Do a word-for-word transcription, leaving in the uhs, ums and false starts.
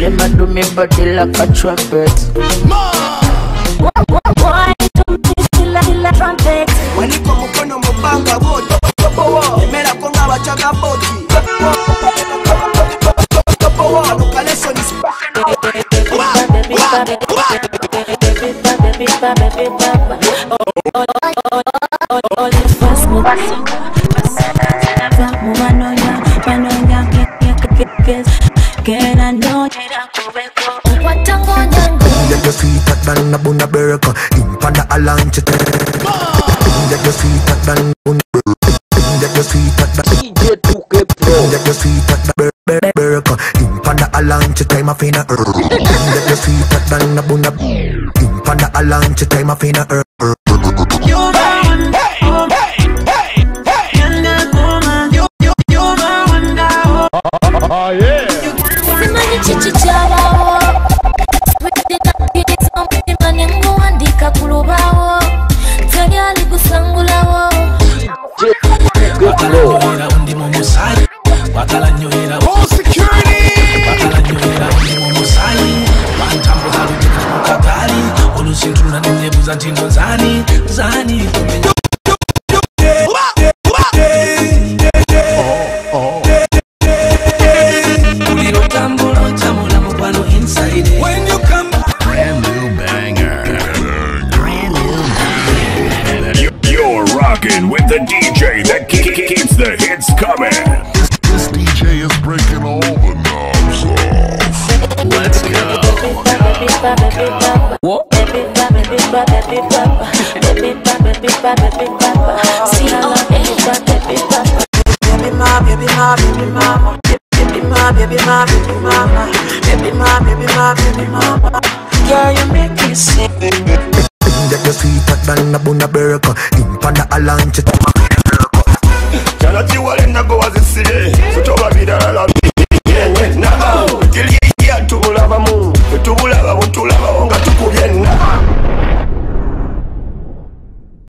them a do me body like a trumpet. Why do me still like a trumpet? When you come up on my banga boat, mera konga wachaga boti. Location is Get your sweeter than a buna burger. Impanda alanche. Get your sweeter than buna burger. Get your sweeter than Get your sweeter than burger. Impanda alanche time of fina er. Get your sweeter than a buna. Impanda alanche time of fina er. You man, hey, hey, younger woman. You, you, you man, oh yeah. oh security. When you come brand new banger. Brand new banger. You're rocking with the D J that keeps the hits coming. This D J is breaking all the knobs off. Let's go. What? Baby ma, baby ma, baby mama. Baby ma, baby ma, baby mama. Baby ma, baby ma, baby mama. Yeah, you make me sick. Get your sweeter than a buna burger. Impanda alanche time of fina er.